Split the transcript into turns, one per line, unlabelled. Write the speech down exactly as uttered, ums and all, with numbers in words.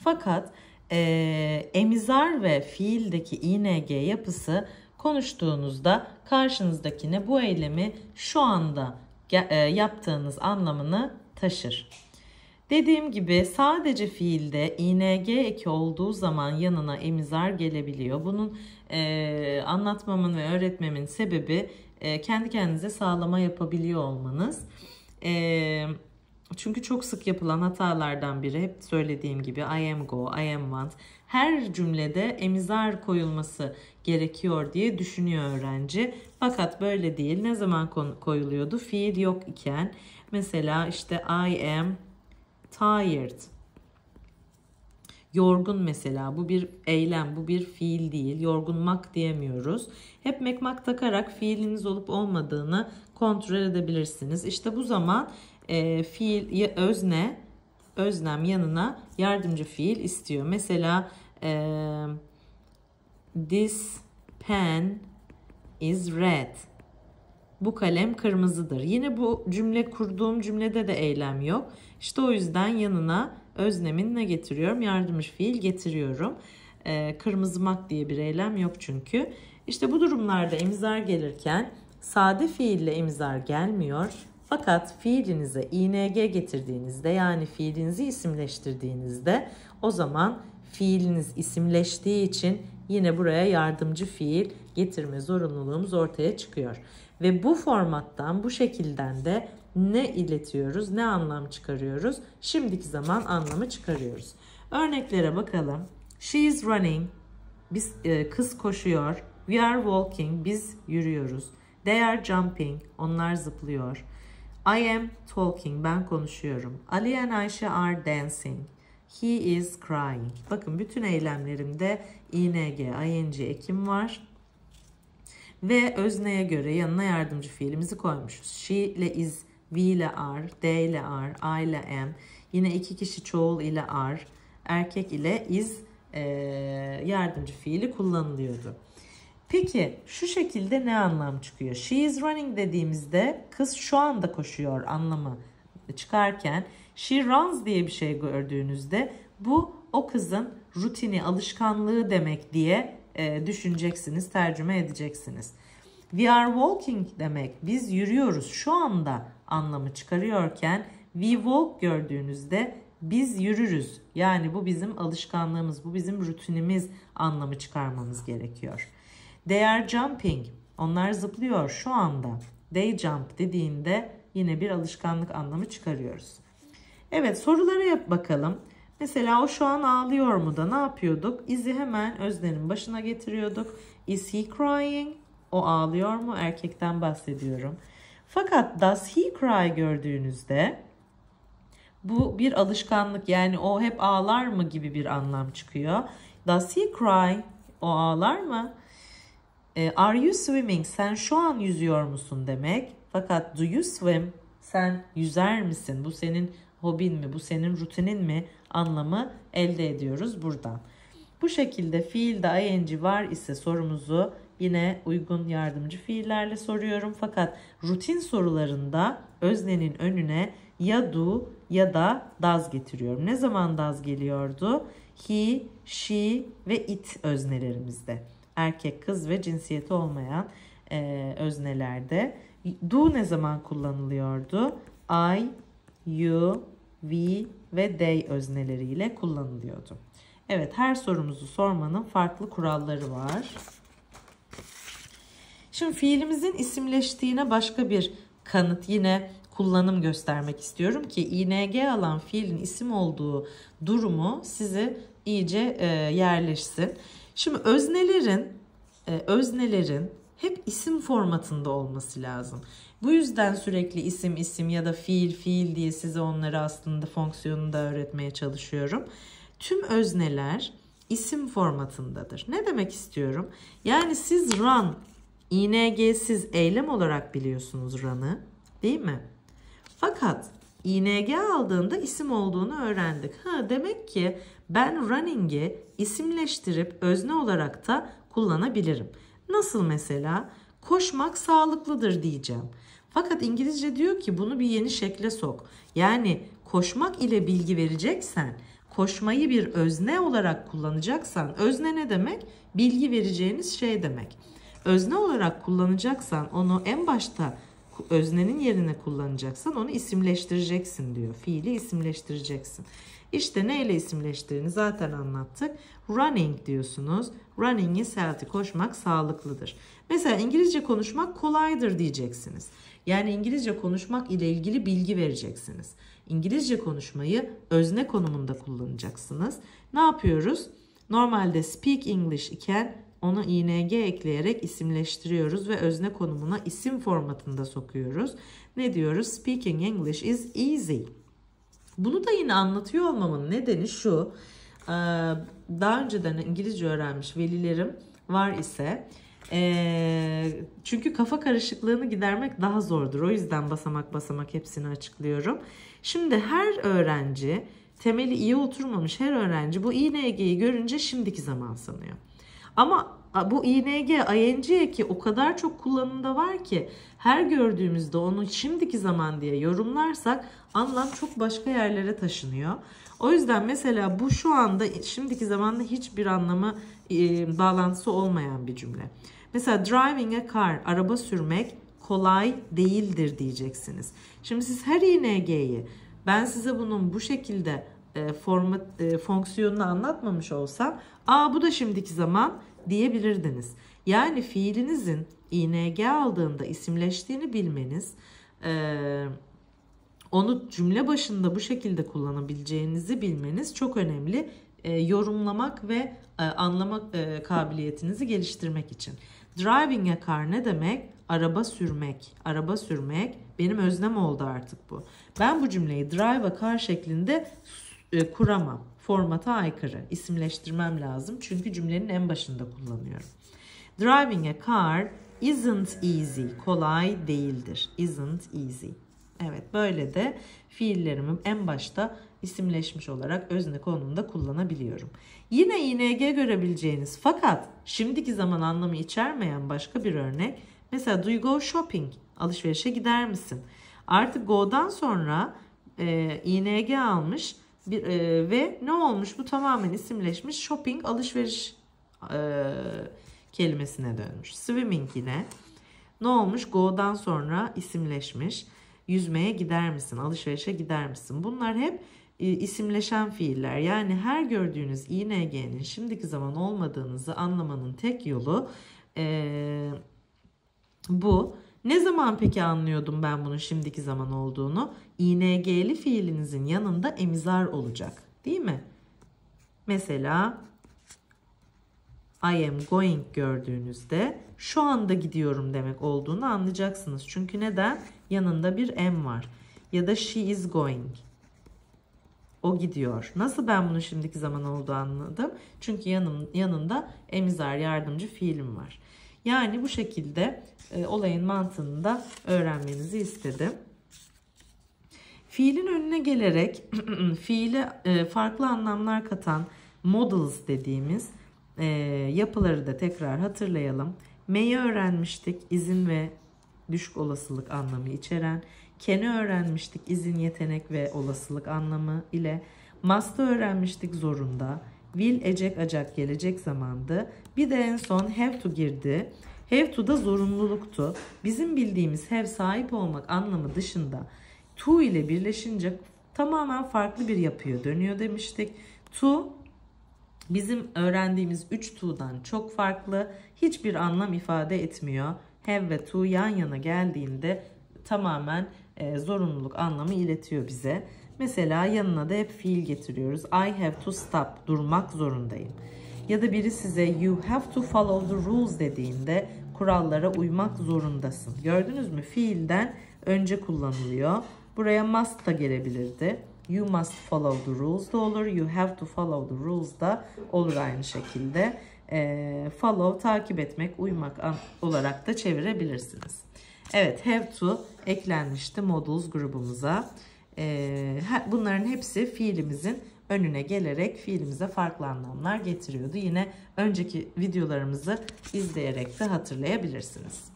Fakat e, emizar ve fiildeki ing yapısı konuştuğunuzda karşınızdakine bu eylemi şu anda e, yaptığınız anlamını taşır. Dediğim gibi sadece fiilde ing eki olduğu zaman yanına emizar gelebiliyor. Bunun e, anlatmamın ve öğretmemin sebebi e, kendi kendinize sağlama yapabiliyor olmanız. E, çünkü çok sık yapılan hatalardan biri, hep söylediğim gibi I am go, I am want. Her cümlede emizar koyulması gerekiyor diye düşünüyor öğrenci. Fakat böyle değil. Ne zaman koyuluyordu? Fiil yok iken. Mesela işte I am tired. Yorgun mesela. Bu bir eylem, bu bir fiil değil. Yorgunmak diyemiyoruz. Hep mekmak takarak fiiliniz olup olmadığını kontrol edebilirsiniz. İşte bu zaman e, fiil, özne, öznem yanına yardımcı fiil istiyor. Mesela e, this pen is red. Bu kalem kırmızıdır. Yine bu cümle kurduğum cümlede de eylem yok. İşte o yüzden yanına öznemin ne getiriyorum? Yardımcı fiil getiriyorum. Ee, kırmızımak diye bir eylem yok çünkü. İşte bu durumlarda emizar gelirken sade fiille emizar gelmiyor. Fakat fiilinize ing getirdiğinizde, yani fiilinizi isimleştirdiğinizde, o zaman fiiliniz isimleştiği için yine buraya yardımcı fiil getirme zorunluluğumuz ortaya çıkıyor. Ve bu formattan, bu şekilden de ne iletiyoruz, ne anlam çıkarıyoruz? Şimdiki zaman anlamı çıkarıyoruz. Örneklere bakalım. She is running. Biz, e, kız koşuyor. We are walking. Biz yürüyoruz. They are jumping. Onlar zıplıyor. I am talking. Ben konuşuyorum. Ali and Ayşe are dancing. He is crying. Bakın bütün eylemlerimde ing, ing ekim var. Ve özneye göre yanına yardımcı fiilimizi koymuşuz. She ile is, we ile are, they ile are, I ile am. Yine iki kişi çoğul ile are, erkek ile is e, yardımcı fiili kullanılıyordu. Peki şu şekilde ne anlam çıkıyor? She is running dediğimizde kız şu anda koşuyor anlamı çıkarken, she runs diye bir şey gördüğünüzde bu o kızın rutini, alışkanlığı demek diye e, düşüneceksiniz, tercüme edeceksiniz. We are walking demek biz yürüyoruz şu anda anlamı çıkarıyorken, we walk gördüğünüzde biz yürürüz. Yani bu bizim alışkanlığımız, bu bizim rutinimiz anlamı çıkarmamız gerekiyor. They are jumping. Onlar zıplıyor şu anda. They jump dediğinde yine bir alışkanlık anlamı çıkarıyoruz. Evet, sorulara yap bakalım. Mesela o şu an ağlıyor mu da ne yapıyorduk? Is'i hemen öznenin başına getiriyorduk. Is he crying? O ağlıyor mu? Erkekten bahsediyorum. Fakat does he cry gördüğünüzde bu bir alışkanlık, yani o hep ağlar mı gibi bir anlam çıkıyor. Does he cry? O ağlar mı? Are you swimming? Sen şu an yüzüyor musun demek. Fakat do you swim? Sen yüzer misin? Bu senin hobin mi? Bu senin rutinin mi? Anlamı elde ediyoruz buradan. Bu şekilde fiilde ing var ise sorumuzu yine uygun yardımcı fiillerle soruyorum. Fakat rutin sorularında öznenin önüne ya do ya da does getiriyorum. Ne zaman does geliyordu? He, she ve it öznelerimizde. Erkek, kız ve cinsiyeti olmayan e, öznelerde. Do ne zaman kullanılıyordu? I, you, we ve they özneleriyle kullanılıyordu. Evet, her sorumuzu sormanın farklı kuralları var. Şimdi fiilimizin isimleştiğine başka bir kanıt, yine kullanım göstermek istiyorum ki ing alan fiilin isim olduğu durumu size iyice e, yerleşsin. Şimdi öznelerin e, öznelerin hep isim formatında olması lazım. Bu yüzden sürekli isim isim ya da fiil fiil diye size onları aslında fonksiyonunu da öğretmeye çalışıyorum. Tüm özneler isim formatındadır. Ne demek istiyorum? Yani siz run, ing'siz eylem olarak biliyorsunuz run'ı, değil mi? Fakat ing aldığında isim olduğunu öğrendik. Ha, demek ki ben running'i isimleştirip özne olarak da kullanabilirim. Nasıl mesela? Koşmak sağlıklıdır diyeceğim. Fakat İngilizce diyor ki bunu bir yeni şekle sok. Yani koşmak ile bilgi vereceksen koşmayı bir özne olarak kullanacaksan, özne ne demek? Bilgi vereceğiniz şey demek. Özne olarak kullanacaksan onu en başta öznenin yerine kullanacaksan onu isimleştireceksin diyor. Fiili isimleştireceksin. İşte neyle isimleştirdiğini zaten anlattık. Running diyorsunuz. Running is healthy. Koşmak sağlıklıdır. Mesela İngilizce konuşmak kolaydır diyeceksiniz. Yani İngilizce konuşmak ile ilgili bilgi vereceksiniz. İngilizce konuşmayı özne konumunda kullanacaksınız. Ne yapıyoruz? Normalde speak English iken onu ing ekleyerek isimleştiriyoruz ve özne konumuna isim formatında sokuyoruz. Ne diyoruz? Speaking English is easy. Bunu da yine anlatıyor olmamın nedeni şu. Daha önceden İngilizce öğrenmiş velilerim var ise, çünkü kafa karışıklığını gidermek daha zordur. O yüzden basamak basamak hepsini açıklıyorum. Şimdi her öğrenci, temeli iyi oturmamış her öğrenci bu ing'yi görünce şimdiki zaman sanıyor. Ama bu ing, ing eki o kadar çok kullanımda var ki her gördüğümüzde onu şimdiki zaman diye yorumlarsak anlam çok başka yerlere taşınıyor. O yüzden mesela bu şu anda şimdiki zamanda hiçbir anlamı e, bağlantısı olmayan bir cümle. Mesela driving a car, araba sürmek kolay değildir diyeceksiniz. Şimdi siz her ing'yi ben size bunun bu şekilde e, format, e, fonksiyonunu anlatmamış olsam, aa bu da şimdiki zaman diyebilirdiniz. Yani fiilinizin ing aldığında isimleştiğini bilmeniz, e, onu cümle başında bu şekilde kullanabileceğinizi bilmeniz çok önemli. E, yorumlamak ve e, anlamak e, kabiliyetinizi geliştirmek için. Driving a car ne demek? Araba sürmek. Araba sürmek benim öznem oldu artık bu. Ben bu cümleyi drive a car şeklinde e, kuramam. Formata aykırı. İsimleştirmem lazım. Çünkü cümlenin en başında kullanıyorum. Driving a car isn't easy. Kolay değildir. Isn't easy. Evet, böyle de fiillerimi en başta isimleşmiş olarak özne konumunda kullanabiliyorum. Yine ing görebileceğiniz fakat şimdiki zaman anlamı içermeyen başka bir örnek. Mesela do you go shopping? Alışverişe gider misin? Artık go'dan sonra e, ing almış bir, e, ve ne olmuş? Bu tamamen isimleşmiş. Shopping alışveriş e, kelimesine dönmüş. Swimming yine ne olmuş? Go'dan sonra isimleşmiş. Yüzmeye gider misin? Alışverişe gider misin? Bunlar hep e, isimleşen fiiller. Yani her gördüğünüz ing'nin şimdiki zaman olmadığınızı anlamanın tek yolu e, bu. Ne zaman peki anlıyordum ben bunun şimdiki zaman olduğunu? İng'li fiilinizin yanında emizar olacak. Değil mi? Mesela I am going gördüğünüzde şu anda gidiyorum demek olduğunu anlayacaksınız. Çünkü neden? Yanında bir am var. Ya da she is going. O gidiyor. Nasıl ben bunun şimdiki zaman olduğu anladım? Çünkü yanım, yanında emizar yardımcı fiilim var. Yani bu şekilde e, olayın mantığını da öğrenmenizi istedim. Fiilin önüne gelerek fiile e, farklı anlamlar katan modals dediğimiz e, yapıları da tekrar hatırlayalım. May'i öğrenmiştik, izin ve düşük olasılık anlamı içeren. Can'i öğrenmiştik, izin, yetenek ve olasılık anlamı ile. Must'ı öğrenmiştik, zorunda. Will, ecek, acak, gelecek zamandı. Bir de en son have to girdi. Have to da zorunluluktu. Bizim bildiğimiz have, sahip olmak anlamı dışında to ile birleşince tamamen farklı bir yapıya dönüyor demiştik. To bizim öğrendiğimiz üç to'dan çok farklı. Hiçbir anlam ifade etmiyor. Have ve to yan yana geldiğinde tamamen e, zorunluluk anlamı iletiyor bize. Mesela yanına da hep fiil getiriyoruz. I have to stop. Durmak zorundayım. Ya da biri size you have to follow the rules dediğinde kurallara uymak zorundasın. Gördünüz mü? Fiilden önce kullanılıyor. Buraya must da gelebilirdi. You must follow the rules da olur. You have to follow the rules da olur aynı şekilde. E, follow takip etmek, uymak olarak da çevirebilirsiniz. Evet, have to eklenmişti modals grubumuza. E, bunların hepsi fiilimizin önüne gelerek fiilimize farklı anlamlar getiriyordu. Yine önceki videolarımızı izleyerek de hatırlayabilirsiniz.